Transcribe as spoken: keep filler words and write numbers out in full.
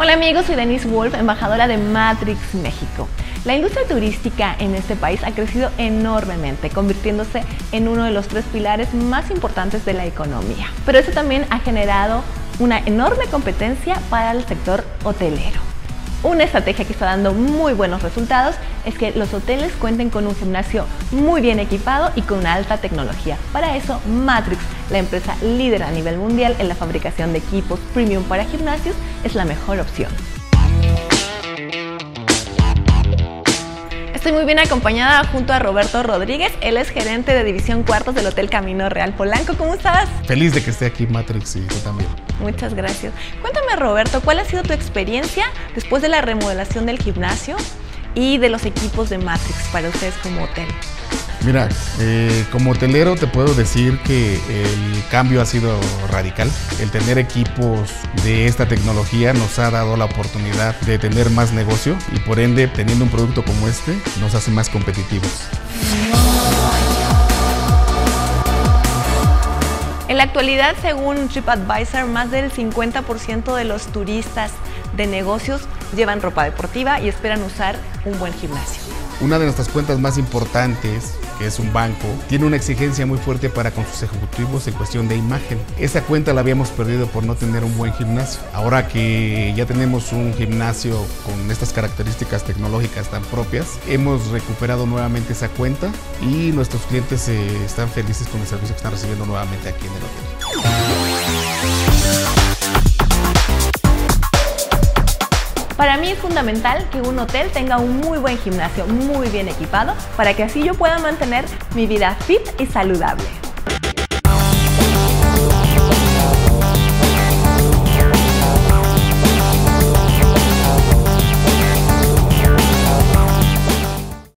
Hola amigos, soy Denise Wolf, embajadora de Matrix México. La industria turística en este país ha crecido enormemente, convirtiéndose en uno de los tres pilares más importantes de la economía. Pero eso también ha generado una enorme competencia para el sector hotelero. Una estrategia que está dando muy buenos resultados es que los hoteles cuenten con un gimnasio muy bien equipado y con una alta tecnología. Para eso, Matrix, la empresa líder a nivel mundial en la fabricación de equipos premium para gimnasios, es la mejor opción. Estoy muy bien acompañada junto a Roberto Rodríguez. Él es gerente de división cuartos del Hotel Camino Real Polanco. ¿Cómo estás? Feliz de que esté aquí Matrix y tú también. Muchas gracias. Cuéntame, Roberto, ¿cuál ha sido tu experiencia después de la remodelación del gimnasio y de los equipos de Matrix para ustedes como hotel? Mira, eh, como hotelero te puedo decir que el cambio ha sido radical. El tener equipos de esta tecnología nos ha dado la oportunidad de tener más negocio y por ende, teniendo un producto como este, nos hace más competitivos. En la actualidad, según TripAdvisor, más del cincuenta por ciento de los turistas de negocios llevan ropa deportiva y esperan usar un buen gimnasio. Una de nuestras cuentas más importantes, que es un banco, tiene una exigencia muy fuerte para con sus ejecutivos en cuestión de imagen. Esa cuenta la habíamos perdido por no tener un buen gimnasio. Ahora que ya tenemos un gimnasio con estas características tecnológicas tan propias, hemos recuperado nuevamente esa cuenta y nuestros clientes eh, están felices con el servicio que están recibiendo nuevamente aquí en el hotel. Para mí es fundamental que un hotel tenga un muy buen gimnasio, muy bien equipado, para que así yo pueda mantener mi vida fit y saludable.